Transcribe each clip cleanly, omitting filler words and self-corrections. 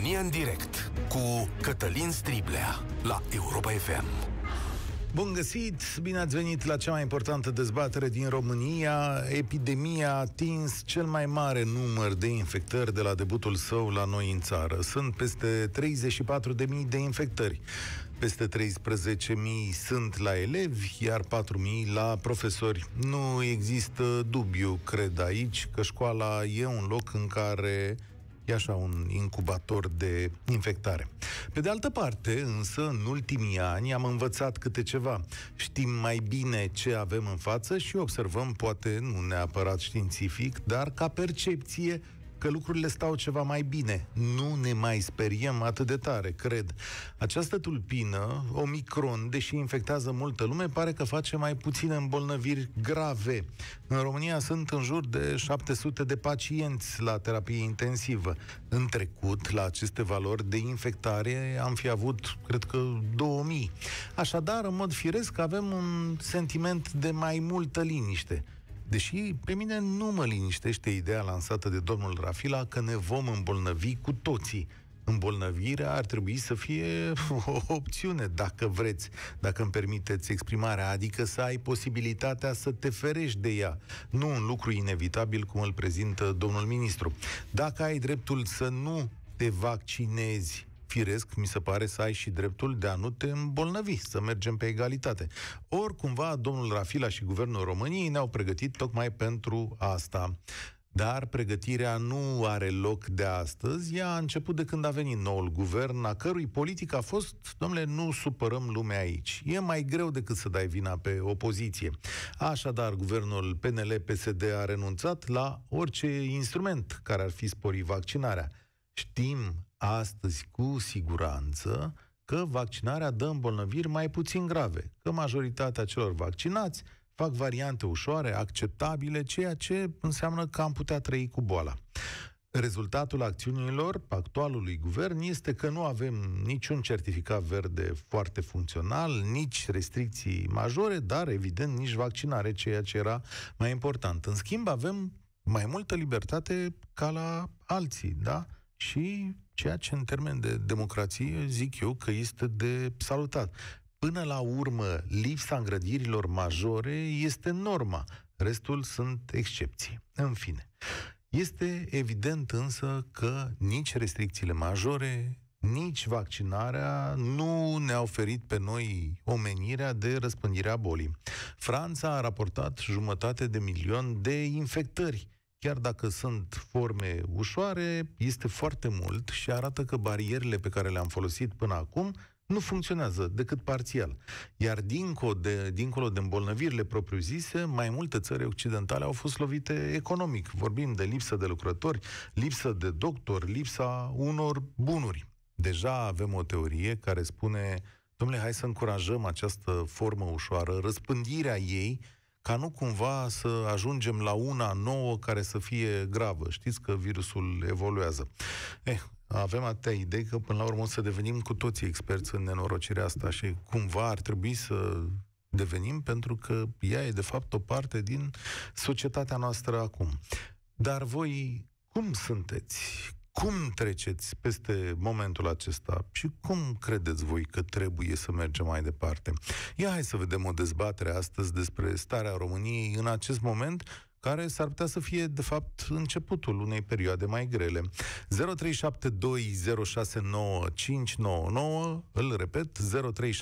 România în direct cu Cătălin Striblea la Europa FM. Bun găsit! Bine ați venit la cea mai importantă dezbatere din România. Epidemia a atins cel mai mare număr de infectări de la debutul său la noi în țară. Sunt peste 34.000 de infectări. Peste 13.000 sunt la elevi, iar 4.000 la profesori. Nu există dubiu, cred aici, că școala e un loc în care e așa un incubator de infectare. Pe de altă parte, însă, în ultimii ani am învățat câte ceva. Știm mai bine ce avem în față și observăm, poate nu neapărat științific, dar ca percepție, că lucrurile stau ceva mai bine. Nu ne mai speriem atât de tare, cred. Această tulpină, Omicron, deși infectează multă lume, pare că face mai puține îmbolnăviri grave. În România sunt în jur de 700 de pacienți la terapie intensivă. În trecut, la aceste valori de infectare, am fi avut, cred că, 2000. Așadar, în mod firesc, avem un sentiment de mai multă liniște. Deși pe mine nu mă liniștește ideea lansată de domnul Rafila că ne vom îmbolnăvi cu toții. Îmbolnăvirea ar trebui să fie o opțiune, dacă vreți, dacă îmi permiteți exprimarea, adică să ai posibilitatea să te ferești de ea, nu un lucru inevitabil cum îl prezintă domnul ministru. Dacă ai dreptul să nu te vaccinezi, firesc, mi se pare să ai și dreptul de a nu te îmbolnăvi, să mergem pe egalitate. Ori, cumva, domnul Rafila și Guvernul României ne-au pregătit tocmai pentru asta. Dar pregătirea nu are loc de astăzi, ea a început de când a venit noul guvern, a cărui politică a fost, domnule, nu supărăm lumea aici. E mai greu decât să dai vina pe opoziție. Așadar, guvernul PNL-PSD a renunțat la orice instrument care ar fi spori vaccinarea. Știm astăzi cu siguranță că vaccinarea dă îmbolnăviri mai puțin grave, că majoritatea celor vaccinați fac variante ușoare, acceptabile, ceea ce înseamnă că am putea trăi cu boala. Rezultatul acțiunilor actualului guvern este că nu avem niciun certificat verde foarte funcțional, nici restricții majore, dar evident nici vaccinare, ceea ce era mai important. În schimb, avem mai multă libertate ca la alții, da? Și ceea ce în termen de democrație zic eu că este de salutat. Până la urmă, lipsa îngrădirilor majore este norma, restul sunt excepții. În fine, este evident însă că nici restricțiile majore, nici vaccinarea nu ne-a oferit pe noi omenirea de răspândirea bolii. Franța a raportat 500.000 de infectări. Chiar dacă sunt forme ușoare, este foarte mult și arată că barierele pe care le-am folosit până acum nu funcționează decât parțial. Iar dincolo de îmbolnăvirile propriu-zise, mai multe țări occidentale au fost lovite economic. Vorbim de lipsă de lucrători, lipsă de doctori, lipsa unor bunuri. Deja avem o teorie care spune, dom'le, hai să încurajăm această formă ușoară, răspândirea ei, ca nu cumva să ajungem la una nouă care să fie gravă. Știți că virusul evoluează. Avem atâtea idei că până la urmă o să devenim cu toții experți în nenorocirea asta și cumva ar trebui să devenim, pentru că ea e de fapt o parte din societatea noastră acum. Dar voi cum sunteți? Cum treceți peste momentul acesta și cum credeți voi că trebuie să mergem mai departe? Hai să vedem o dezbatere astăzi despre starea României în acest moment, care s-ar putea să fie, de fapt, începutul unei perioade mai grele. 0372069599, îl repet, 0372069599,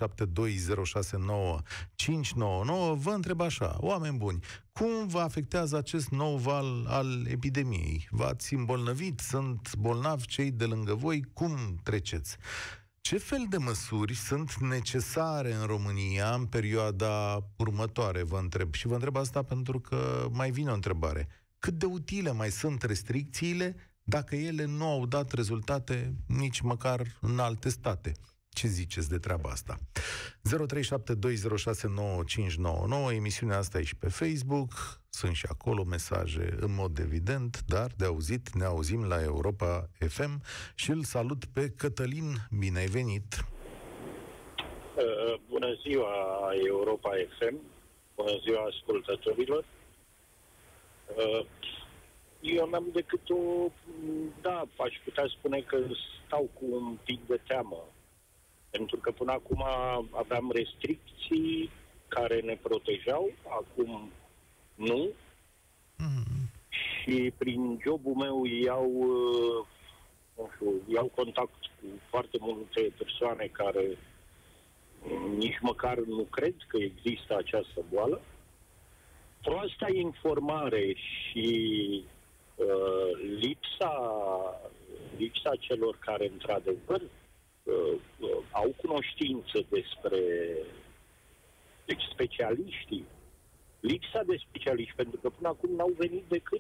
vă întreb așa, oameni buni, cum vă afectează acest nou val al epidemiei? V-ați îmbolnăvit? Sunt bolnavi cei de lângă voi? Cum treceți? Ce fel de măsuri sunt necesare în România în perioada următoare, vă întreb? Și vă întreb asta pentru că mai vine o întrebare. Cât de utile mai sunt restricțiile dacă ele nu au dat rezultate nici măcar în alte state? Ce ziceți de treaba asta? 0372069599, emisiunea asta e și pe Facebook, sunt și acolo mesaje în mod evident, dar de auzit ne auzim la Europa FM și îl salut pe Cătălin. Bine ai venit! Bună ziua, Europa FM! Bună ziua ascultătorilor! eu n-am decât da, aș putea spune că stau cu un pic de teamă. Pentru că până acum aveam restricții care ne protejau, acum nu. Și prin jobul meu iau contact cu foarte multe persoane care nici măcar nu cred că există această boală. Proasta informare și lipsa celor care într-adevăr au cunoștință despre specialiștii, lipsa de specialiști, pentru că până acum n-au venit decât,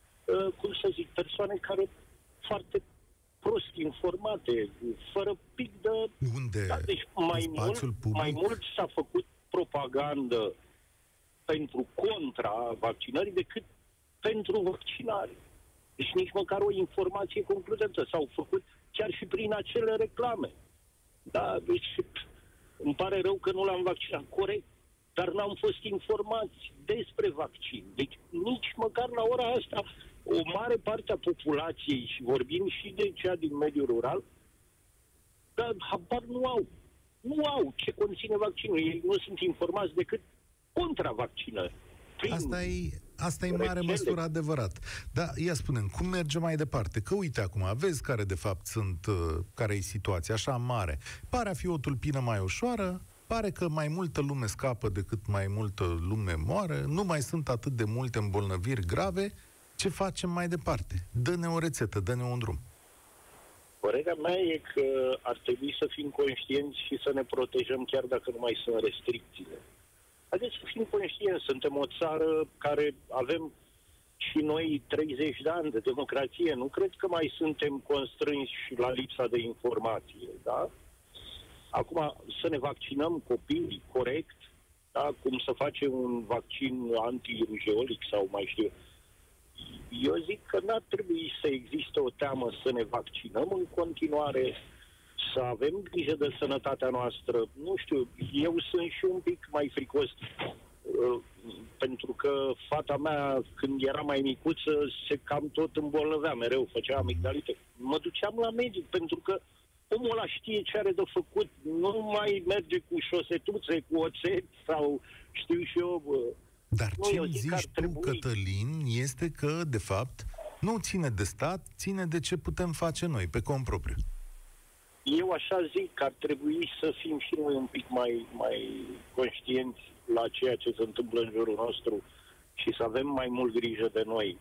persoane care foarte prost informate, fără pic de... Unde? Da, deci mai mult s-a făcut propagandă pentru contra vaccinării decât pentru vaccinare. Deci nici măcar o informație concludentă s-au făcut chiar și prin acele reclame. Da, deci îmi pare rău că nu l-am vaccinat, corect, dar n-am fost informați despre vaccin. Deci nici măcar la ora asta o mare parte a populației, și vorbim și de cea din mediul rural, dar habar nu au. Nu au ce conține vaccinul. Ei nu sunt informați decât contra vaccinării. Asta e în mare măsură adevărat. Dar ia spune-mi, cum merge mai departe? Că uite acum, vezi care de fapt care e situația așa mare. Pare a fi o tulpină mai ușoară, pare că mai multă lume scapă decât mai multă lume moare, nu mai sunt atât de multe îmbolnăviri grave. Ce facem mai departe? Dă-ne o rețetă, dă-ne un drum. Părerea mea e că ar trebui să fim conștienți și să ne protejăm chiar dacă nu mai sunt restricțiile. Haideți să fim conștienți, suntem o țară care avem și noi 30 de ani de democrație. Nu cred că mai suntem constrânși la lipsa de informație, da? Acum, să ne vaccinăm copiii corect, da? Cum să facem un vaccin antirujeolic sau mai știu. Eu zic că n-ar trebui să existe o teamă să ne vaccinăm în continuare, să avem grijă de sănătatea noastră. Nu știu, eu sunt și un pic mai fricos, pentru că fata mea, când era mai micuță, se cam tot îmbolnăvea mereu, făcea amigdalită. Mă duceam la medic, pentru că omul ăla știe ce are de făcut, nu mai merge cu șosetuțe, cu oțet sau știu și eu... Dar ce zici tu, Cătălin, este că, de fapt, nu ține de stat, ține de ce putem face noi, pe cont propriu. Eu așa zic că ar trebui să fim și noi un pic mai conștienți la ceea ce se întâmplă în jurul nostru și să avem mai mult grijă de noi.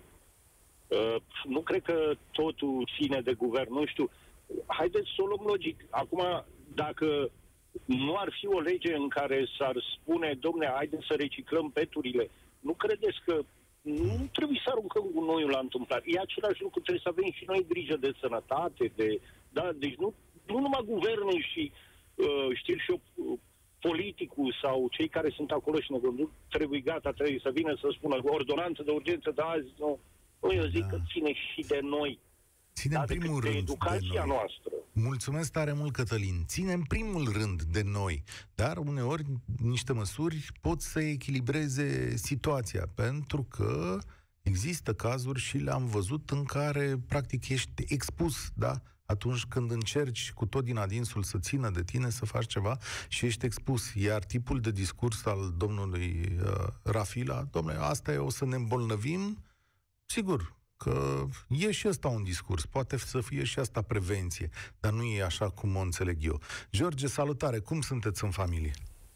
Nu cred că totul ține de guvern, nu știu. Haideți să o luăm logic. Acum, dacă nu ar fi o lege în care s-ar spune, domne, haideți să reciclăm peturile, nu credeți că nu trebuie să aruncăm gunoiul la întâmplare? E același lucru, trebuie să avem și noi grijă de sănătate, deci nu numai guvernul și știu și eu, politicul sau cei care sunt acolo și ne conduc, trebuie să vină să spună ordonanță de urgență, dar azi nu. Eu zic că ține și de noi. Ține în primul rând de educația noastră. Mulțumesc tare mult, Cătălin. Ține în primul rând de noi, dar uneori niște măsuri pot să echilibreze situația, pentru că există cazuri și le-am văzut în care practic ești expus, da? Atunci când încerci cu tot din adinsul să țină de tine să faci ceva și ești expus. Iar tipul de discurs al domnului Rafila, domnule, asta e, o să ne îmbolnăvim, sigur că e și ăsta un discurs, poate să fie și asta prevenție, dar nu e așa cum o înțeleg eu. George, salutare, cum sunteți în familie?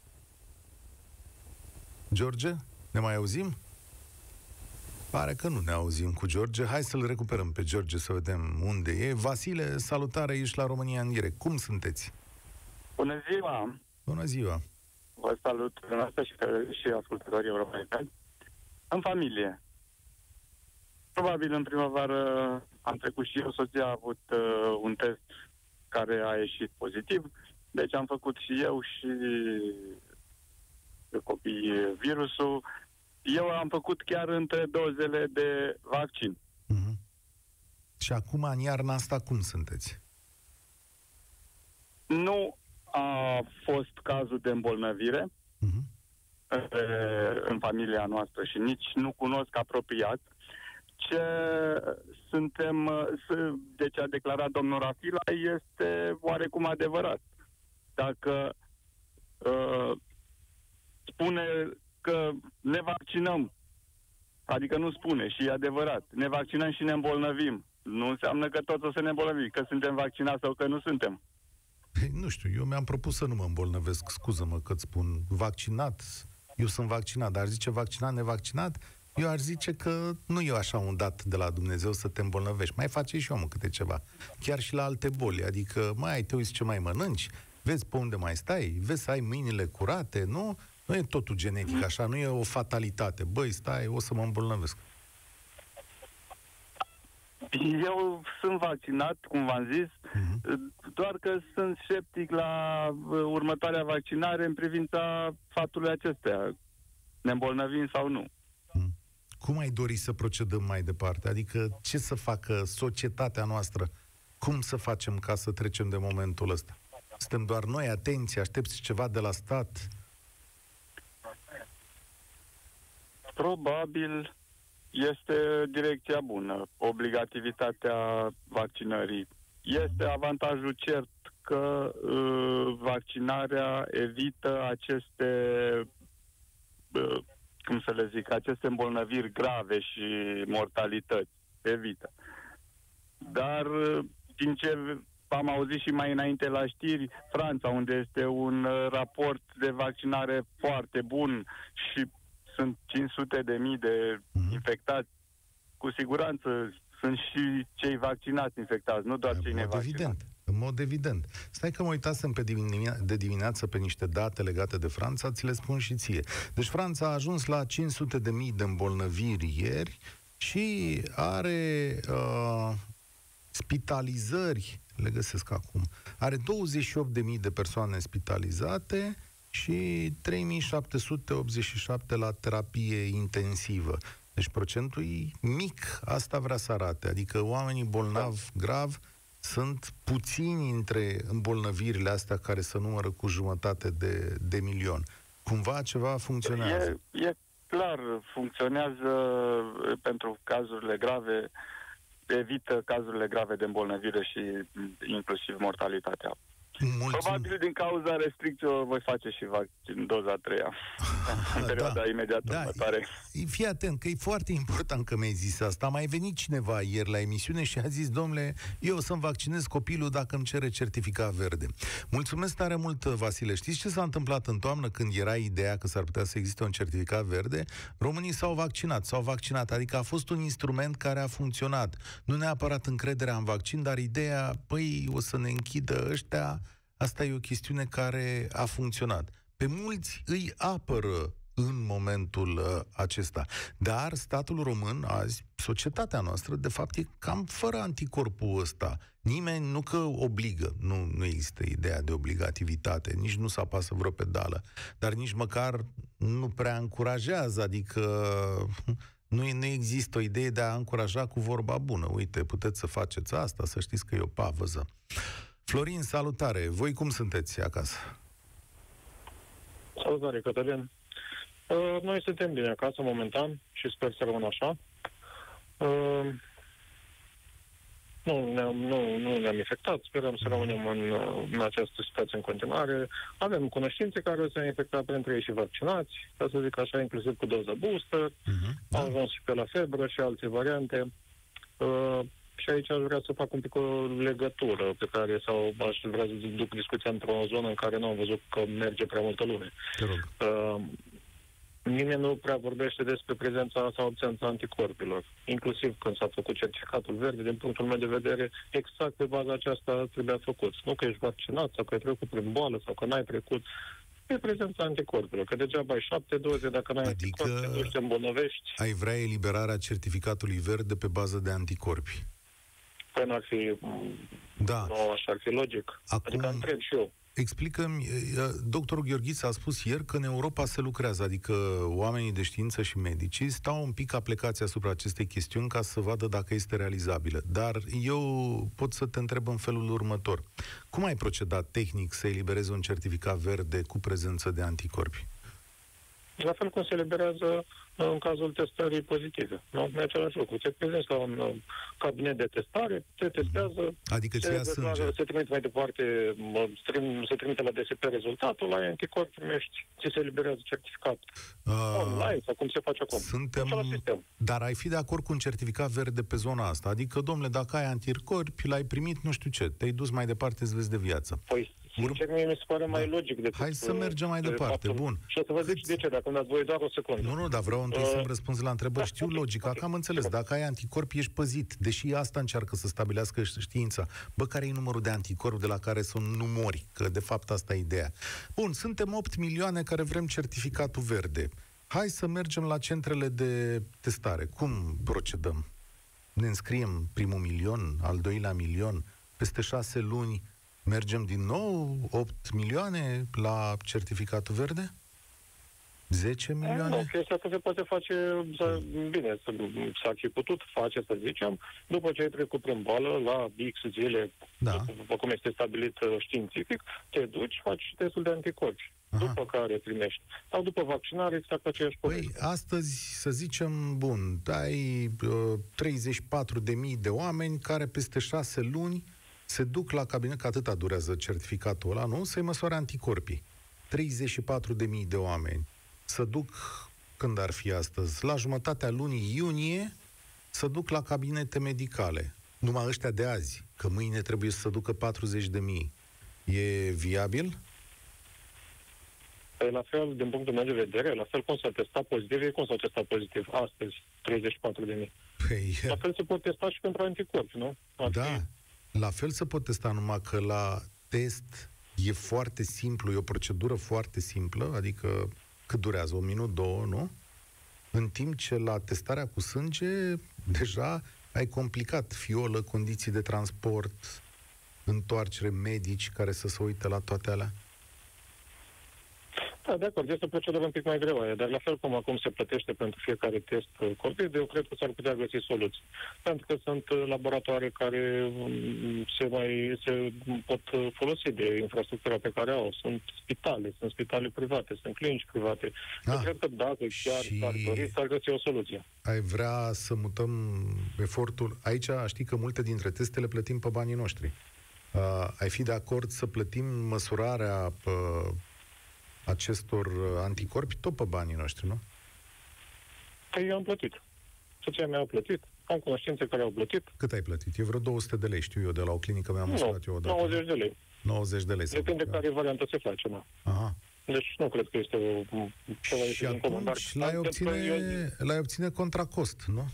George, ne mai auzim? Pare că nu ne auzim cu George. Hai să-l recuperăm pe George să vedem unde e. Vasile, salutare, ești la România în direct. Cum sunteți? Bună ziua! Bună ziua! Vă salut dumneavoastră și ascultătorii europeni. În familie. Probabil în primăvară am trecut și eu, soția a avut un test care a ieșit pozitiv, deci am făcut și eu și copiii virusul. Eu am făcut chiar între dozele de vaccin. Mm-hmm. Și acum, în iarna asta, cum sunteți? Nu a fost cazul de îmbolnăvire în familia noastră și nici nu cunosc apropiat. ce suntem, de ce a declarat domnul Rafila este oarecum adevărat. Dacă spune că ne vaccinăm, adică nu spune, și e adevărat, ne vaccinăm și ne îmbolnăvim, nu înseamnă că toți o să ne îmbolnăvim, că suntem vaccinați sau că nu suntem. Nu știu, eu mi-am propus să nu mă îmbolnăvesc, scuză-mă că îți spun vaccinat, eu sunt vaccinat, dar zice vaccinat, nevaccinat, eu aș zice că nu e așa un dat de la Dumnezeu să te îmbolnăvești. Mai face și omul câte ceva. Chiar și la alte boli. Adică, te uiți ce mai mănânci, vezi pe unde mai stai, vezi să ai mâinile curate, nu? Nu e totul genetic așa, nu e o fatalitate. Băi, stai, o să mă îmbolnăvesc. Eu sunt vaccinat, cum v-am zis, doar că sunt sceptic la următoarea vaccinare în privința faptului acestea. Ne îmbolnăvim sau nu. Cum ai dori să procedăm mai departe? Adică ce să facă societatea noastră? Cum să facem ca să trecem de momentul ăsta? Suntem doar noi atenți, aștepți ceva de la stat? Probabil este direcția bună, obligativitatea vaccinării. Este avantajul cert că vaccinarea evită aceste, cum să le zic, aceste îmbolnăviri grave și mortalități. Evită. Dar, din ce am auzit și mai înainte la știri, Franța, unde este un raport de vaccinare foarte bun și sunt 500.000 de infectați, cu siguranță sunt și cei vaccinați infectați, nu doar cei nevaccinați. În mod evident. Stai că mă uitasem de dimineață pe niște date legate de Franța, ți le spun și ție. Deci Franța a ajuns la 500.000 de îmbolnăviri ieri și are spitalizări, le găsesc acum, are 28.000 de persoane spitalizate și 3.787 la terapie intensivă. Deci procentul e mic, asta vrea să arate. Adică oamenii bolnavi grav sunt puțini între îmbolnăvirile astea care se numără cu 1,5 milion. Cumva ceva funcționează. E clar, funcționează pentru cazurile grave, evită cazurile grave de îmbolnăvire și inclusiv mortalitatea. Probabil din cauza restricțiilor voi face și vaccin doza 3-a în perioada imediată următoare. Fii atent, că e foarte important că mi-ai zis asta. A mai venit cineva ieri la emisiune și a zis, domnule, eu o să-mi vaccinez copilul dacă îmi cere certificat verde. Mulțumesc tare mult, Vasile. Știți ce s-a întâmplat în toamnă când era ideea că s-ar putea să existe un certificat verde? Românii s-au vaccinat. Adică a fost un instrument care a funcționat. Nu neapărat încrederea în vaccin, dar ideea, o să ne închidă ăștia. Asta e o chestiune care a funcționat. Pe mulți îi apără în momentul acesta. Dar statul român, azi, societatea noastră, de fapt, e cam fără anticorpul ăsta. Nimeni nu că obligă, nu există ideea de obligativitate, nici nu se apasă vreo pedală, dar nici măcar nu prea încurajează, adică nu există o idee de a încuraja cu vorba bună. Uite, puteți să faceți asta, să știți că e o pavăză. Florin, salutare! Voi cum sunteți acasă? Salutare, Cătălin! Noi suntem bine acasă, momentan, și sper să rămân așa. Nu ne-am infectat, sperăm să rămânem în această situație în continuare. Avem cunoștințe care s-au infectat, printre ei și vaccinați, ca să zic așa, inclusiv cu doză booster. Au ajuns și pe la febră și alte variante. Și aici aș vrea să fac un pic o legătură pe care, sau aș vrea să duc discuția într-o zonă în care nu am văzut că merge prea multă lume. Nimeni nu prea vorbește despre prezența sau absența anticorpilor. Inclusiv când s-a făcut certificatul verde, din punctul meu de vedere, exact pe baza aceasta trebuia făcut. Nu că ești vaccinat sau că ai trecut prin boală sau că n-ai trecut. E prezența anticorpilor. Că degeaba ai 7 doze, dacă n-ai anticorpi, te duci, te îmbolnăvești. Ai vrea eliberarea certificatului verde pe bază de anticorpi. Păi n-ar fi... Da. Nu, așa ar fi logic. Adică întreb și eu. Explică-mi, doctorul Gheorghiță a spus ieri că în Europa se lucrează, adică oamenii de știință și medicii stau un pic aplicați asupra acestei chestiuni ca să vadă dacă este realizabilă. Dar eu pot să te întreb în felul următor. Cum ai procedat tehnic să eliberezi un certificat verde cu prezență de anticorpi? La fel cum se eliberează în cazul testării pozitive. Nu? E același lucru. Te prezinți la un cabinet de testare, te testează, adică se trimite mai departe, se trimite la DSP rezultatul, la anticorp primești, ți se eliberează certificat online sau cum se face acum. Dar ai fi de acord cu un certificat verde pe zona asta? Adică, domnule, dacă ai anticorpi, l-ai primit nu știu ce, te-ai dus mai departe, îți vezi de viață. Păi, sincer, mie mi se pare mai logic decât... Hai să mergem mai departe, bun. Și o să vă zic de ce, dacă îmi dați voie doar o secundă. Nu, dar vreau întâi să-mi răspunzi la întrebări. Știu logica, că am înțeles. Dacă ai anticorpi, ești păzit. Deși asta încearcă să stabilească știința. Bă, care e numărul de anticorpi de la care să nu mori? Că, de fapt, asta e ideea. Bun, suntem 8 milioane care vrem certificatul verde. Hai să mergem la centrele de testare. Cum procedăm? Ne înscriem primul milion, al doilea milion, peste 6 luni mergem din nou 8 milioane la certificatul verde? 10 milioane? Nu, chestia asta se poate face, bine, s-ar fi putut face, să zicem, după ce ai trecut prin boală, la X zile, după cum este stabilit științific, te duci, faci testul de anticorpi. Aha. După care primești. Sau după vaccinare, exact aceeași poveste. Păi, astăzi, să zicem, bun, ai 34.000 de oameni care peste 6 luni se duc la cabinet, că atâta durează certificatul ăla, nu? Să-i măsoare anticorpii. 34.000 de oameni să duc, când ar fi astăzi, la jumătatea lunii iunie, să duc la cabinete medicale. Numai ăștia de azi, că mâine trebuie să ducă 40.000. E viabil? La fel, din punctul meu de vedere, la fel cum s-a testat pozitiv, e cum s-a testat pozitiv astăzi, 34.000. Păi, la fel se pot testa și pentru anticorpi, nu? Da, la fel se pot testa, numai că la test e foarte simplu, e o procedură foarte simplă, adică cât durează? 1 minut, 2, nu? În timp ce la testarea cu sânge, deja ai complicat fiolă, condiții de transport, întoarcere, medici care să se uite la toate alea. Da, de acord, este o procedură un pic mai greoaie, dar la fel cum acum se plătește pentru fiecare test COVID, eu cred că s-ar putea găsi soluții. Pentru că sunt laboratoare care se pot folosi de infrastructura pe care au. Sunt spitale private, sunt clinici private. Eu cred că dacă chiar s-ar dori, s-ar găsi o soluție. Ai vrea să mutăm efortul? Aici știi că multe dintre teste le plătim pe banii noștri. Ai fi de acord să plătim măsurarea acestor anticorpi tot pe banii noștri, nu? Păi eu am plătit. Soția mea a plătit. Am cunoștințe care au plătit. Cât ai plătit? E vreo 200 de lei, știu eu, de la o clinică mi-am măsurat eu odată. 90 de lei. 90 de lei. Depinde care variantă se face, nu? Aha. Deci nu cred că este ceva și atunci l-ai obține contra cost, nu?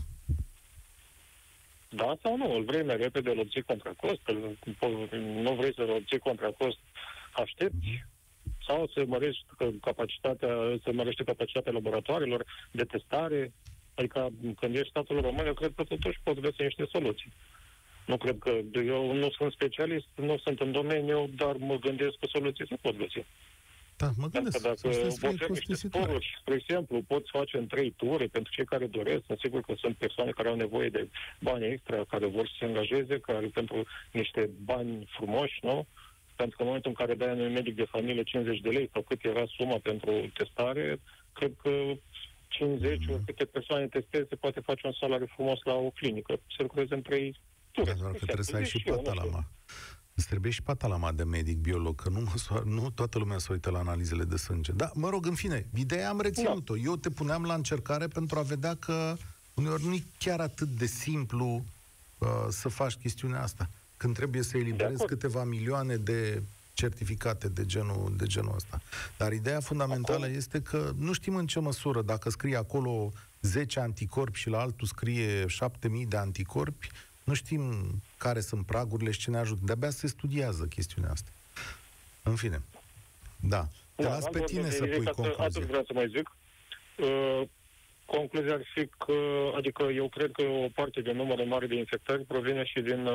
Da sau nu? Îl vrei mai repede, îl obții contra cost? Nu vrei să-l obții contra cost? Aștepți? Sau se mărește capacitatea laboratoarelor de testare. Adică când ești statul român, eu cred că totuși poți găsi niște soluții. Nu cred că... Eu nu sunt specialist, nu sunt în domeniu, dar mă gândesc că soluții se pot găsi. Da, mă gândesc. Dacă oferi niște tururi, spre exemplu, poți face în 3 ture pentru cei care doresc. Sunt sigur că sunt persoane care au nevoie de bani extra, care vor să se angajeze, care pentru niște bani frumoși, nu? Pentru că în momentul în care dai unui medic de familie 50 de lei sau cât era suma pentru testare, cred că 50 câte persoane testeze se poate face un salariu frumos la o clinică. Se lucreze în 3 ture. Doar că trebuie să ai și patalama. Îți trebuie și patalama de medic biolog, că nu toată lumea se uită la analizele de sânge. Da, mă rog, în fine, ideea am reținut-o. Eu te puneam la încercare pentru a vedea că uneori nu e chiar atât de simplu să faci chestiunea asta. Când trebuie să eliberezi câteva milioane de certificate de genul ăsta. Dar ideea fundamentală este că nu știm în ce măsură, dacă scrie acolo 10 anticorpi și la altul scrie 7.000 de anticorpi, nu știm care sunt pragurile și ce ne ajută. De-abia se studiază chestiunea asta. În fine. Da. Te las pe tine să pui concluzia. Atât vreau să mai zic. Concluzia ar fi că, adică eu cred că o parte de număr mare de infectări provine și din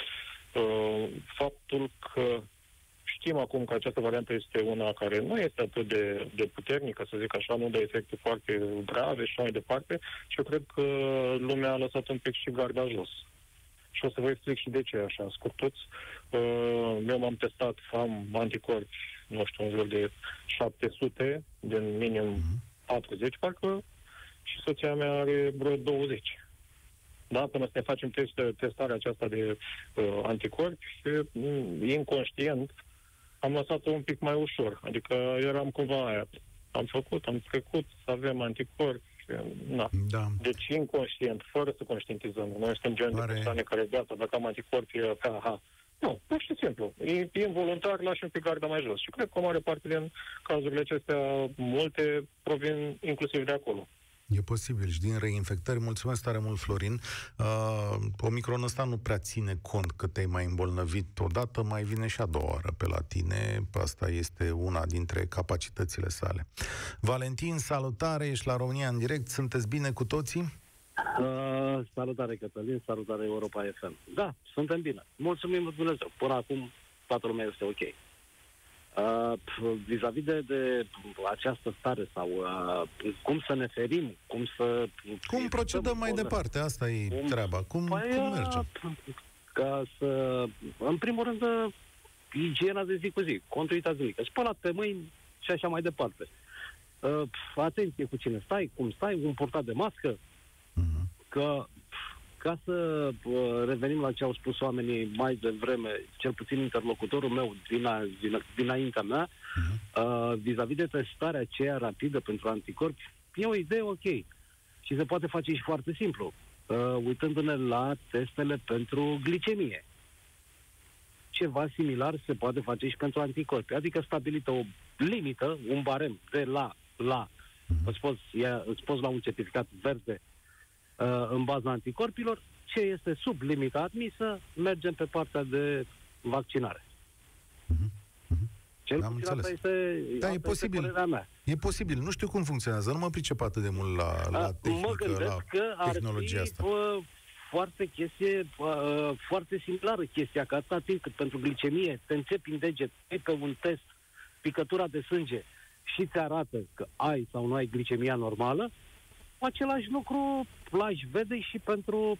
faptul că știm acum că această variantă este una care nu este atât de puternică, să zic așa, nu dă efecte foarte grave și mai departe, și eu cred că lumea a lăsat un pic și garda jos. Și o să vă explic și de ce așa, scurtuți. Eu m-am testat, am anticorpi, nu știu, în jur de 700 din minim 40, parcă, și soția mea are vreo 20. Da, până să ne facem testarea aceasta de anticorpi și inconștient am lăsat-o un pic mai ușor. Adică eram cumva aia. Am trecut, să avem anticorpi. Na. Da. Deci inconștient, fără să conștientizăm. Noi suntem genul de persoane care, gata, dacă am anticorpi, aha. Nu, pur și simplu. E involuntar, lași un pic garda mai jos. Și cred că o mare parte din cazurile acestea, multe provin inclusiv de acolo. E posibil și din reinfectări. Mulțumesc tare mult, Florin. Omicronul ăsta nu prea ține cont că te-ai mai îmbolnăvit odată, mai vine și a doua oară pe la tine. Asta este una dintre capacitățile sale. Valentin, salutare, ești la România în direct. Sunteți bine cu toții? Salutare, Cătălin, salutare Europa FM. Da, suntem bine. Mulțumim lui Dumnezeu. Până acum toată lumea este ok. Vis-a-vis de această stare sau cum să ne ferim, cum procedăm mai departe, asta e treaba. Cum merge? Ca să, în primul rând, igiena de zi cu zi, conduita zilnică, spălat pe mâini și așa mai departe. Atenție cu cine stai, cum stai, un purtat de mască, că ca să revenim la ce au spus oamenii mai devreme, cel puțin interlocutorul meu dinaintea mea, vis-a-vis de testarea aceea rapidă pentru anticorpi, e o idee ok. Și se poate face și foarte simplu, uitându-ne la testele pentru glicemie. Ceva similar se poate face și pentru anticorpi, adică stabilită o limită, un barem de la îți poți la un certificat verde în baza anticorpilor, ce este sub limita admisă, mergem pe partea de vaccinare. Cel puțin asta este, da, e posibil. Părerea mea. E posibil. Nu știu cum funcționează. Nu mă pricep atât de mult la tehnică, mă gândesc la tehnologia asta. Foarte similară chestia, că atâta timp cât pentru glicemie te înțepi în deget, pe un test picătura de sânge și ți arată că ai sau nu ai glicemia normală, același lucru l-aș vede și pentru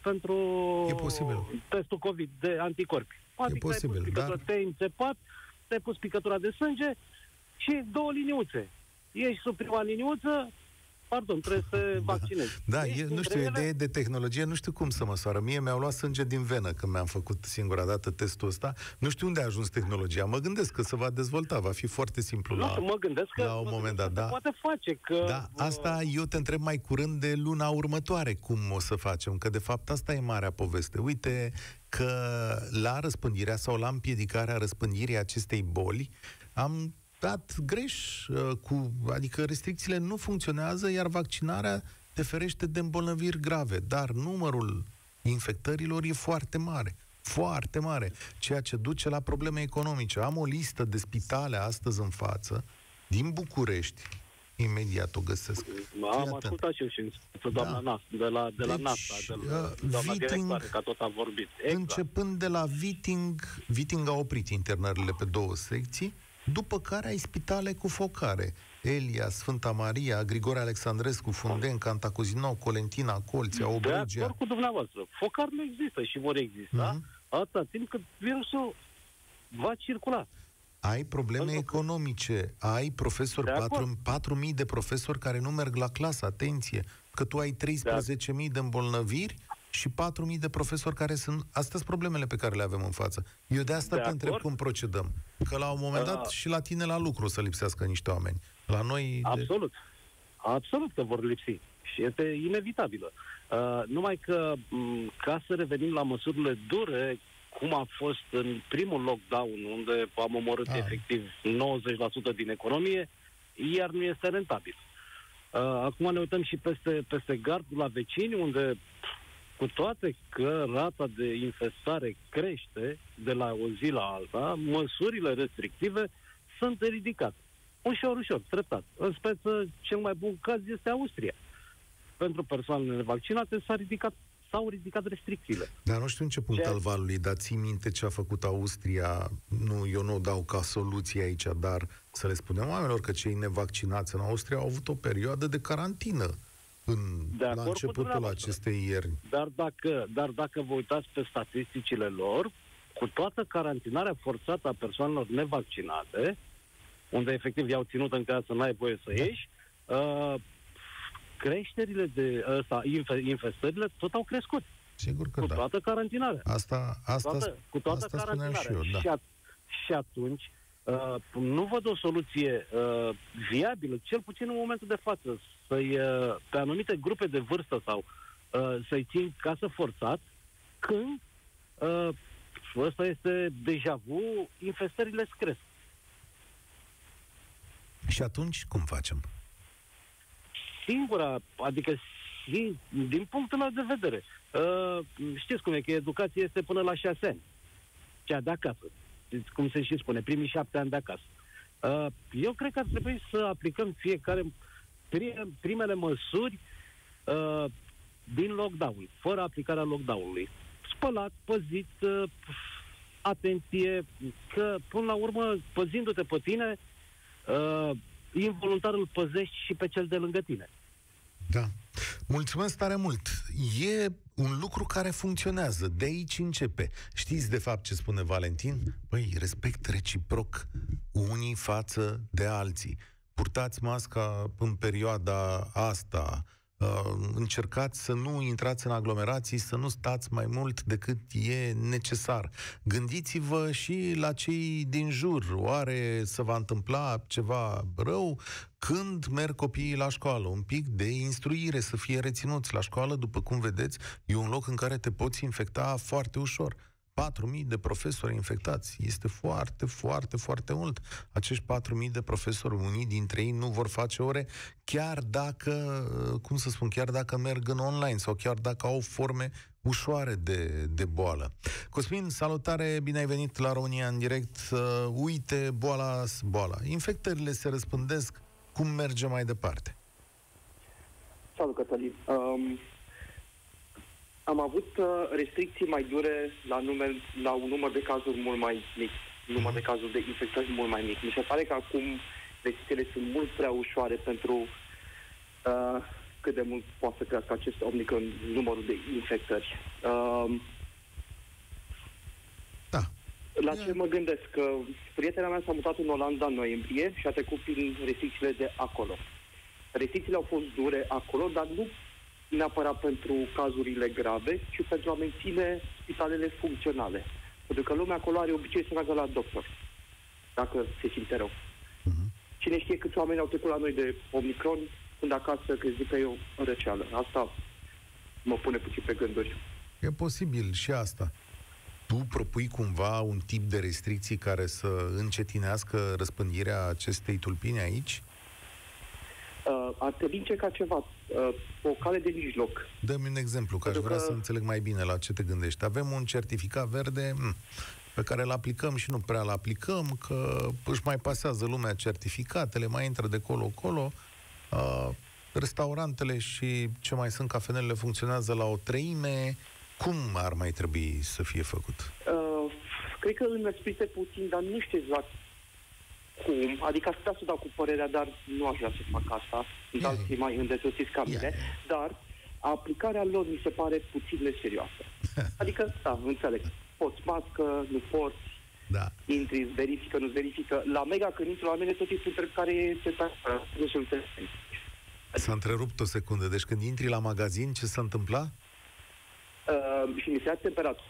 testul COVID de anticorpi. Adică e posibil, te-ai înțepat, te-ai pus picătura de sânge și 2 liniuțe. Ești sub prima liniuță, trebuie să te vaccinezi. Da, nu știu, idee de tehnologie, nu știu cum să măsoară. Mie mi-au luat sânge din venă când mi-am făcut singura dată testul ăsta. Nu știu unde a ajuns tehnologia. Mă gândesc că se va dezvolta, va fi foarte simplu la un moment dat. Da. Poate face că... Da, asta eu te întreb mai curând de luna următoare cum o să facem, că de fapt asta e marea poveste. Uite că la răspândirea sau la împiedicarea răspândirii acestei boli am dat greș, adică restricțiile nu funcționează, iar vaccinarea te ferește de îmbolnăviri grave, dar numărul infectărilor e foarte mare, foarte mare, ceea ce duce la probleme economice. Am o listă de spitale astăzi în față, din București, imediat o găsesc. Am ascultat și eu și doamna Nas, de la NASA, doamna directoare, că tot a vorbit. Exact. Începând de la Viting a oprit internările pe 2 secții, după care ai spitale cu focare. Elia, Sfânta Maria, Grigore Alexandrescu, Funden, Cantacuzino, Colentina, Colția, Obrugea. De acord cu dumneavoastră. Focar nu există și vor exista atâta timp cât virusul va circula. Ai probleme economice, ai profesori, 4.000 de profesori care nu merg la clasă, atenție, că tu ai 13.000 de îmbolnăviri și 4.000 de profesori care sunt... Astea sunt problemele pe care le avem în față. Eu de asta te întreb cum procedăm. Că la un moment dat și la tine la lucru să lipsească niște oameni. La noi... Absolut. Absolut că vor lipsi. Și este inevitabilă. Numai că, ca să revenim la măsurile dure, cum a fost în primul lockdown, unde am omorât efectiv 90% din economie, iar nu este rentabil. Acum ne uităm și peste gard la vecini, unde cu toate că rata de infestare crește de la o zi la alta, măsurile restrictive sunt ridicate. Ușor, treptat. În speță, cel mai bun caz este Austria. Pentru persoanele vaccinate s-au ridicat restricțiile. Dar nu știu în ce punct al valului, dar ții minte ce a făcut Austria? Eu nu o dau ca soluție aici, dar să le spunem oamenilor că cei nevaccinați în Austria au avut o perioadă de carantină la începutul acestei ierni. Dar dacă vă uitați pe statisticile lor, cu toată carantinarea forțată a persoanelor nevaccinate, unde efectiv i-au ținut în casă, n-ai voie să ieși, creșterile infestările tot au crescut. Sigur că cu da. toată carantinarea. Cu toată carantinarea. Și eu, da. Și atunci nu văd o soluție viabilă, cel puțin în momentul de față, pe anumite grupe de vârstă sau să-i țin casă forțat, când ăsta este deja vu, infestările cresc. Și atunci cum facem? Adică din punctul meu de vedere, știți cum e, că educația este până la 6 ani. Cea de acasă. Cum se și spune, primii 7 ani de acasă. Eu cred că ar trebui să aplicăm fiecare primele măsuri din lockdown, fără aplicarea lockdown-ului. Spălat, păzit, atenție, că până la urmă, păzindu-te pe tine, involuntar îl păzești și pe cel de lângă tine. Da. Mulțumesc tare mult. E un lucru care funcționează. De aici începe. Știți de fapt ce spune Valentin? Păi, respect reciproc unii față de alții. Purtați masca în perioada asta. Încercați să nu intrați în aglomerații, să nu stați mai mult decât e necesar. Gândiți-vă și la cei din jur. Oare se va întâmpla ceva rău când merg copiii la școală? Un pic de instruire, să fie reținuți la școală, după cum vedeți, e un loc în care te poți infecta foarte ușor. 4.000 de profesori infectați. Este foarte, foarte, foarte mult. Acești 4.000 de profesori, unii dintre ei nu vor face ore, chiar dacă, chiar dacă merg în online sau chiar dacă au forme ușoare de boală. Cosmin, salutare, bine ai venit la România în direct. Uite, boala. Infectările se răspândesc. Cum merge mai departe? Salut, Cătălin. Am avut restricții mai dure la un număr de cazuri mult mai mic, număr de cazuri de infectări mult mai mic. Mi se pare că acum restricțiile sunt mult prea ușoare pentru cât de mult poate să crească acest Omicron, numărul de infectări. Da. La ce mă gândesc? Că prietena mea s-a mutat în Olanda în noiembrie și a trecut prin restricțiile de acolo. Restricțiile au fost dure acolo, dar nu neapărat pentru cazurile grave, ci pentru a menține spitalele funcționale. Pentru că lumea acolo are obicei să meargă la doctor, dacă se simte rău. Cine știe câți oameni au trecut la noi de Omicron, când acasă crezi că e o răceală. Asta mă pune puțin pe gânduri. E posibil și asta. Tu propui cumva un tip de restricții care să încetinească răspândirea acestei tulpini aici? Ar trebui încercat ceva, o cale de mijloc. Dă-mi un exemplu, că aș vrea să înțeleg mai bine la ce te gândești. Avem un certificat verde pe care îl aplicăm și nu prea îl aplicăm, că își mai pasează lumea certificatele, mai intră de colo-colo. Restaurantele și ce mai sunt cafenelele funcționează la 1/3. Cum ar mai trebui să fie făcut? Cred că înăsprite puțin, dar nu știu exact cum. Adică aș putea să dau cu părerea, dar nu aș vrea să fac asta. Sunt alții mai îndesățiți ca mine. Dar aplicarea lor mi se pare puțin neserioasă. Adică, da, înțeleg. Poți mască, nu poți. Da. Intri, îți verifică, nu-ți verifică. La Mega, când intru la mine, tot timpul întreb care este nu se înțeleg. S-a întrerupt o secundă. Deci când intri la magazin, ce s-a întâmplat? Și mi se ia temperatura.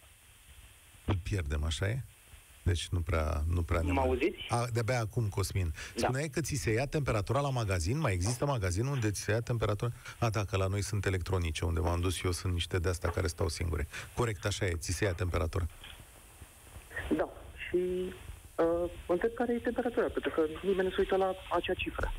Îl pierdem, așa e? Deci nu prea ne mă auziți? De-abia acum, Cosmin. Spuneai că ți se ia temperatura la magazin? Mai există magazin unde ți se ia temperatura? Da, că la noi sunt electronice, unde m-am dus eu, sunt niște de-astea care stau singure. Corect, așa e, ți se ia temperatura. Da, și mă întreb care e temperatura, pentru că nimeni nu se uită la acea cifră.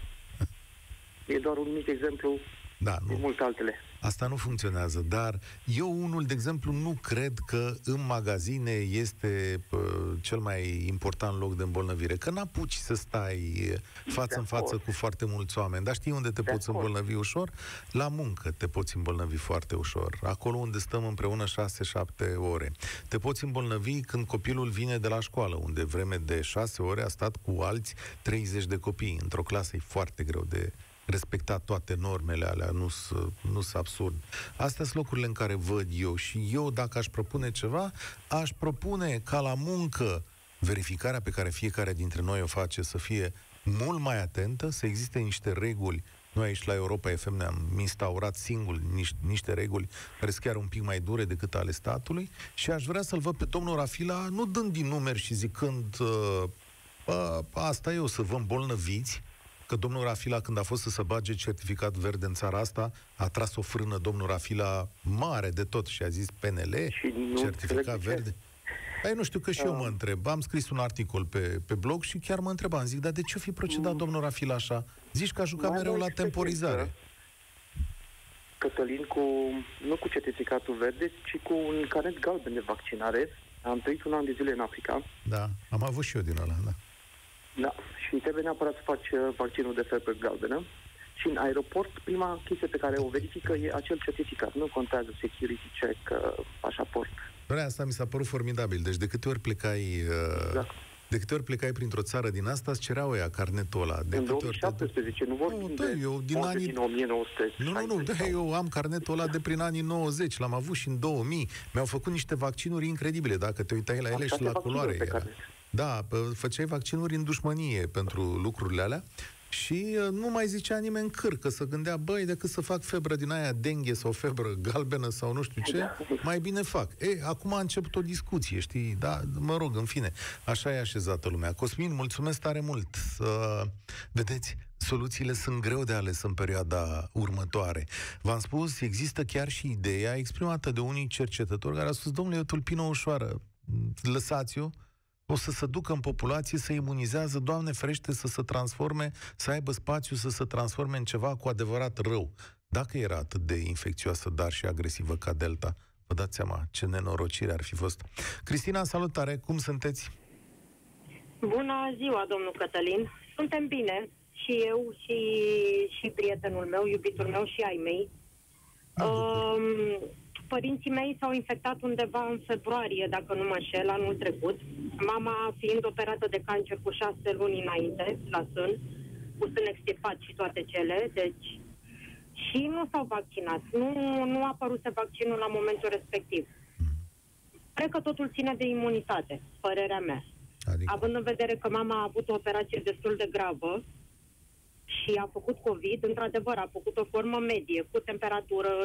E doar un mic exemplu din multe altele. Asta nu funcționează, dar eu unul, de exemplu, nu cred că în magazine este cel mai important loc de îmbolnăvire, că n-apuci să stai față în față cu foarte mulți oameni. Dar știi unde te poți îmbolnăvi ușor? La muncă te poți îmbolnăvi foarte ușor. Acolo unde stăm împreună 6-7 ore. Te poți îmbolnăvi când copilul vine de la școală, unde vreme de 6 ore a stat cu alți 30 de copii. Într-o clasă e foarte greu de respecta toate normele alea, nu sunt absurd. Astea sunt locurile în care văd eu și eu, dacă aș propune ceva, aș propune ca la muncă verificarea pe care fiecare dintre noi o face să fie mult mai atentă, să existe niște reguli Noi aici la Europa FM ne-am instaurat singuri niște reguli care sunt chiar un pic mai dure decât ale statului și aș vrea să-l văd pe domnul Rafila nu dând din numeri și zicând asta e, o să vă îmbolnăviți, că domnul Rafila, când a fost să se bage certificat verde în țara asta, a tras o frână domnul Rafila mare de tot și a zis PNL, certificat verde. Păi nu știu, că și eu mă întreb. Am scris un articol pe blog și chiar mă întrebam. Zic, dar de ce fi procedat domnul Rafila așa? Zici că a jucat mereu la temporizare. Cătălin, nu cu certificatul verde, ci cu un carnet galben de vaccinare. Am trăit un an de zile în Africa. Da, am avut și eu din ăla, da. Da, și trebuie neapărat să faci vaccinul de febră galbenă. Și în aeroport, prima chestie pe care o verifică e acel certificat. Nu contează security check, pașaport. Asta mi s-a părut formidabil. Deci de câte ori plecai... De câte ori plecai printr-o țară din asta, îți cereau ăia carnetul ăla. În 2017, nu vorbim din 1900. Nu, eu am carnetul ăla de prin anii 90, l-am avut și în 2000. Mi-au făcut niște vaccinuri incredibile, dacă te uitai la ele și la culoare. Da, făceai vaccinuri în dușmănie pentru lucrurile alea și nu mai zicea nimeni câr, că se gândea, băi, decât să fac febră din aia dengue sau febră galbenă sau nu știu ce, mai bine fac. Acum a început o discuție, știi? Da, mă rog, în fine, așa e așezată lumea. Cosmin, mulțumesc tare mult. Vedeți, soluțiile sunt greu de ales în perioada următoare. V-am spus, există chiar și ideea exprimată de unii cercetători care au spus, domnule, e o tulpină ușoară, lăsați-o, o să se ducă în populație, să imunizează, Doamne ferește, să se transforme, să aibă spațiu, să se transforme în ceva cu adevărat rău. Dacă era atât de infecțioasă, dar și agresivă ca Delta, vă dați seama ce nenorocire ar fi fost. Cristina, salutare, cum sunteți? Bună ziua, domnul Cătălin. Suntem bine, și eu, și prietenul meu, iubitul meu și ai mei. Părinții mei s-au infectat undeva în februarie, dacă nu mă înșel, anul trecut. Mama fiind operată de cancer cu 6 luni înainte, la sân, cu sân extirpat și toate cele, deci... Și nu s-au vaccinat. Nu a apărut vaccinul la momentul respectiv. Cred că totul ține de imunitate, părerea mea. Adică... Având în vedere că mama a avut o operație destul de gravă și a făcut COVID, într-adevăr, a făcut o formă medie, cu temperatură,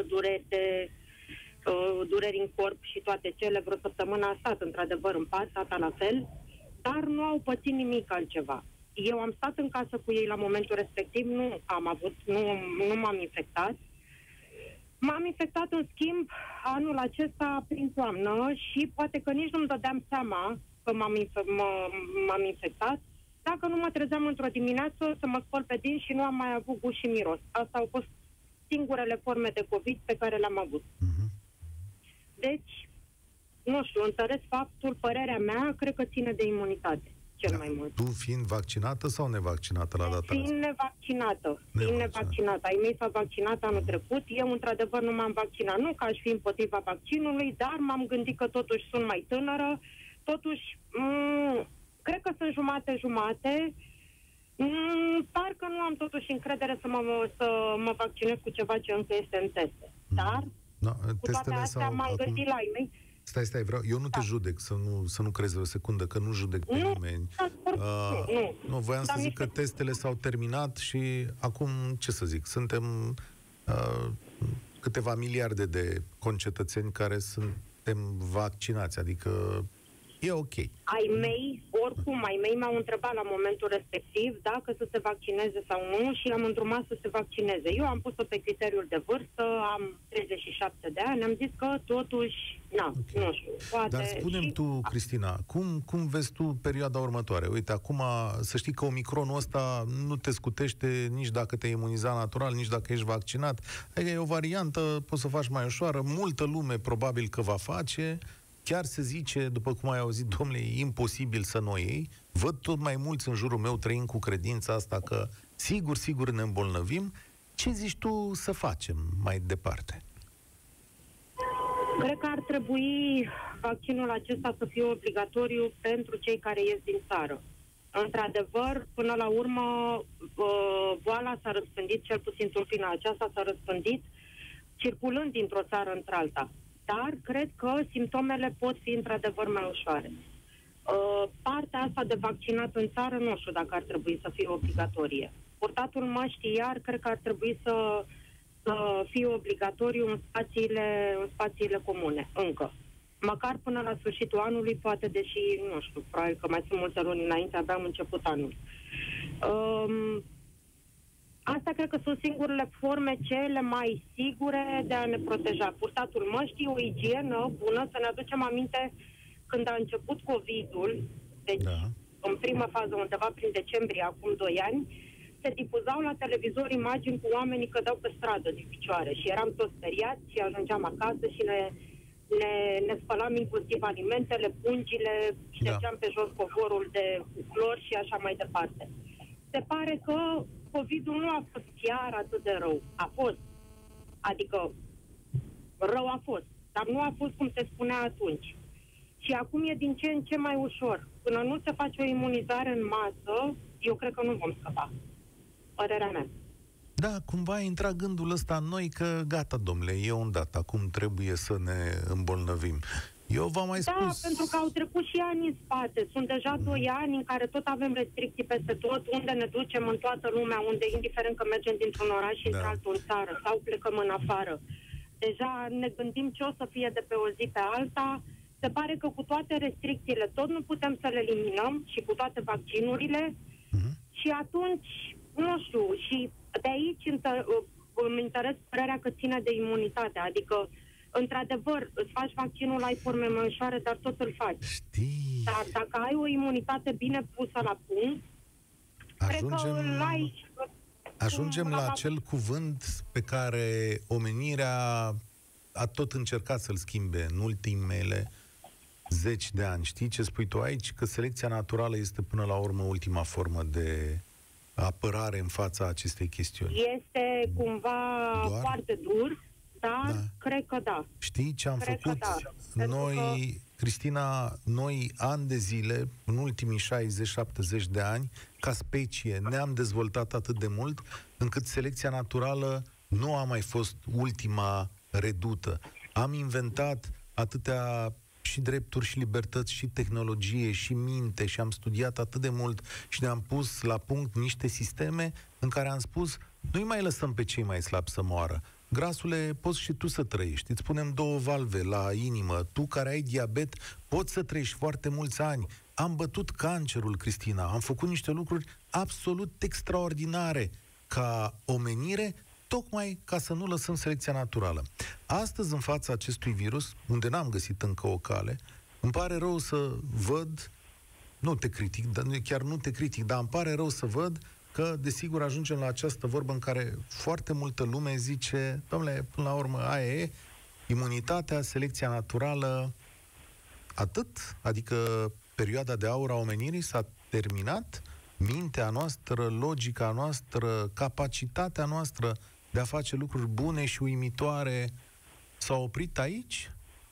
dureri în corp și toate cele, vreo săptămână a stat într-adevăr în pat, tata la fel, dar nu au pățit nimic altceva. Eu am stat în casă cu ei la momentul respectiv, nu m-am infectat. M-am infectat, în schimb, anul acesta prin toamnă și poate că nici nu-mi dădeam seama că m-am infectat, dacă nu mă trezeam într-o dimineață să mă spăl pe dinți și nu am mai avut gust și miros. Asta au fost singurele forme de COVID pe care le-am avut. Deci, nu știu, întăresc faptul, părerea mea, cred că ține de imunitate, cel mai mult. Tu fiind vaccinată sau nevaccinată la data asta? Fiind nevaccinată. Ai mei s-au vaccinat anul trecut, eu într-adevăr nu m-am vaccinat. Nu că aș fi împotriva vaccinului, dar m-am gândit că totuși sunt mai tânără, totuși, cred că sunt jumate-jumate, parcă nu am totuși încredere să mă vaccinez cu ceva ce încă este în teste. Dar... cu toate astea m-am gândit la ei mei. Stai, eu nu te judec, să nu crezi o secundă, că nu judec pe nimeni. Nu, voiam să zic că testele s-au terminat și acum, ce să zic, suntem câteva miliarde de concetățeni care suntem vaccinați, adică e ok. Ai mei m-au întrebat la momentul respectiv dacă să se vaccineze sau nu și am îndrumat să se vaccineze. Eu am pus-o pe criteriul de vârstă, am 37 de ani, am zis că totuși, nu știu, poate... Dar spune-mi tu, Cristina, cum vezi tu perioada următoare? Uite, acum, să știi că Omicronul ăsta nu te scutește nici dacă te-ai imunizat natural, nici dacă ești vaccinat. Adică e o variantă, poți să faci mai ușoară, multă lume probabil că va face... Chiar se zice, după cum ai auzit, domnule, e imposibil să nu o iei. Văd tot mai mulți în jurul meu trăind cu credința asta că sigur ne îmbolnăvim. Ce zici tu să facem mai departe? Cred că ar trebui vaccinul acesta să fie obligatoriu pentru cei care ies din țară. Într-adevăr, până la urmă, boala s-a răspândit, cel puțin tulpina aceasta s-a răspândit, circulând dintr-o țară într-alta. Dar cred că simptomele pot fi într-adevăr mai ușoare. Partea asta de vaccinat în țară, nu știu dacă ar trebui să fie obligatorie. purtatul măștii iar cred că ar trebui să fie obligatoriu în spațiile comune, încă. Măcar până la sfârșitul anului, poate, deși, nu știu, probabil că mai sunt multe luni înainte, abia am început anul. Asta cred că sunt singurele forme cele mai sigure de a ne proteja. Purtatul măștii, o igienă bună, să ne aducem aminte când a început COVID-ul, deci în prima fază, undeva prin decembrie, acum 2 ani, se difuzau la televizor imagini cu oamenii cădeau pe stradă din picioare și eram toți speriați și ajungeam acasă și ne spălam inclusiv alimentele, pungile, ștergeam pe jos covorul de clor și așa mai departe. Se pare că COVID-ul nu a fost chiar atât de rău. A fost. Adică rău a fost, dar nu a fost cum se spunea atunci. Și acum e din ce în ce mai ușor. Până nu se face o imunizare în masă, eu cred că nu vom scăpa. Părerea mea. Da, cumva a intrat gândul ăsta în noi că gata, domnule, e un dat, acum trebuie să ne îmbolnăvim. Eu v-am mai spus... Da, pentru că au trecut și ani în spate. Sunt deja 2 ani în care tot avem restricții peste tot, unde ne ducem în toată lumea, unde, indiferent că mergem dintr-un oraș și într-altul în țară sau plecăm în afară. Deja ne gândim ce o să fie de pe o zi pe alta. Se pare că cu toate restricțiile tot nu putem să le eliminăm și cu toate vaccinurile. Și atunci, nu știu, și de aici îmi interesează părerea că ține de imunitate. Adică, într-adevăr, îți faci vaccinul, ai forme mai ușoare, dar tot îl faci. Știi? Dar dacă ai o imunitate bine pusă la punct, ajungem la acel cuvânt pe care omenirea a tot încercat să-l schimbe în ultimele 10 de ani. Știi ce spui tu aici? Că selecția naturală este până la urmă ultima formă de apărare în fața acestei chestiuni. Este cumva foarte dur, dar cred că da. Știi ce am făcut? Noi, Cristina, noi ani de zile, în ultimii 60-70 de ani, ca specie, ne-am dezvoltat atât de mult, încât selecția naturală nu a mai fost ultima redută. Am inventat atâtea și drepturi și libertăți și tehnologie și minte și am studiat atât de mult și ne-am pus la punct niște sisteme în care am spus nu-i mai lăsăm pe cei mai slabi să moară. Grasule, poți și tu să trăiești. Îți punem 2 valve la inimă. Tu care ai diabet, poți să trăiești foarte mulți ani. Am bătut cancerul, Cristina. Am făcut niște lucruri absolut extraordinare ca omenire, tocmai ca să nu lăsăm selecția naturală. Astăzi, în fața acestui virus, unde n-am găsit încă o cale, îmi pare rău să văd, nu te critic, chiar nu te critic, dar îmi pare rău să văd că, desigur, ajungem la această vorbă în care foarte multă lume zice, dom'le, până la urmă, aia e, imunitatea, selecția naturală, atât, adică perioada de aur a omenirii s-a terminat, mintea noastră, logica noastră, capacitatea noastră de a face lucruri bune și uimitoare s-a oprit aici?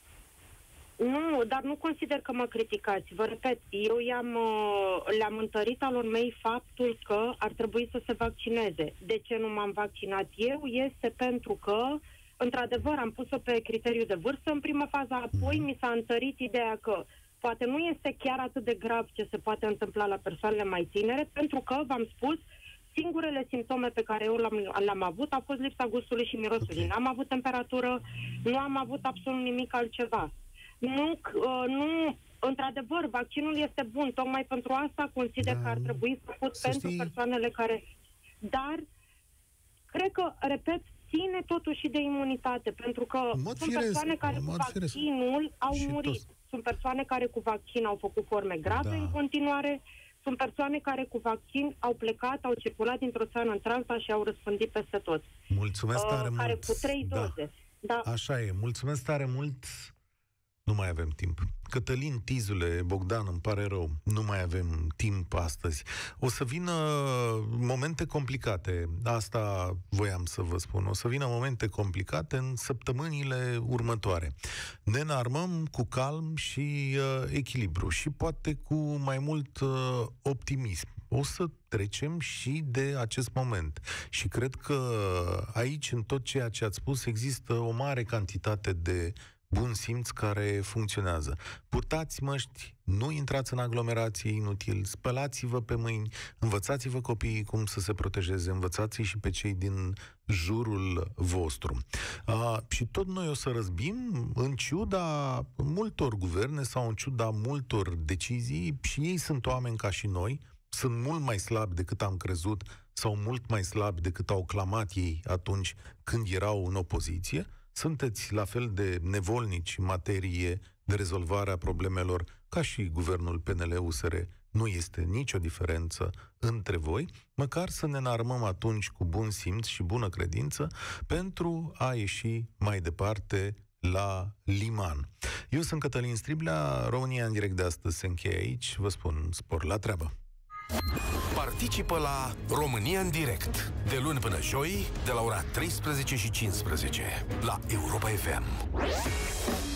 Nu, dar nu consider că mă criticați. Vă repet, eu le-am întărit alor mei faptul că ar trebui să se vaccineze. De ce nu m-am vaccinat eu? Este pentru că, într-adevăr, am pus-o pe criteriu de vârstă în prima fază, apoi mi s-a întărit ideea că poate nu este chiar atât de grav ce se poate întâmpla la persoanele mai tinere, pentru că, v-am spus, singurele simptome pe care eu le-am avut a fost lipsa gustului și mirosului. N-am avut temperatură, nu am avut absolut nimic altceva. Nu, într-adevăr, vaccinul este bun, tocmai pentru asta consider că ar trebui făcut pentru persoanele care... Dar, cred că, repet, ține totuși de imunitate, pentru că sunt persoane care cu vaccinul au murit. Sunt persoane care cu vaccin au făcut forme grave în continuare, sunt persoane care cu vaccin au plecat, au circulat dintr-o țară într-alta și au răspândit peste tot. Mulțumesc tare mult. Care cu 3 doze. Da. Așa e. Mulțumesc tare mult. Nu mai avem timp. Cătălin Tizule, Bogdan, îmi pare rău, nu mai avem timp astăzi. O să vină momente complicate, asta voiam să vă spun, o să vină momente complicate în săptămânile următoare. Ne înarmăm cu calm și echilibru și poate cu mai mult optimism. O să trecem și de acest moment. Și cred că aici, în tot ceea ce ați spus, există o mare cantitate de bun simț care funcționează. Purtați măști, nu intrați în aglomerație inutil, spălați-vă pe mâini, învățați-vă copiii cum să se protejeze, învățați-i și pe cei din jurul vostru. Și tot noi o să răzbim, în ciuda multor guverne sau în ciuda multor decizii, și ei sunt oameni ca și noi, sunt mult mai slabi decât am crezut sau mult mai slabi decât au clamat ei atunci când erau în opoziție. Sunteți la fel de nevolnici în materie de rezolvare a problemelor ca și guvernul PNL-USR. Nu este nicio diferență între voi, măcar să ne înarmăm atunci cu bun simț și bună credință pentru a ieși mai departe la liman. Eu sunt Cătălin Striblea, România în direct de astăzi se încheie aici, vă spun spor la treabă. Participă la România în direct, de luni până joi, de la ora 13:15, la Europa FM.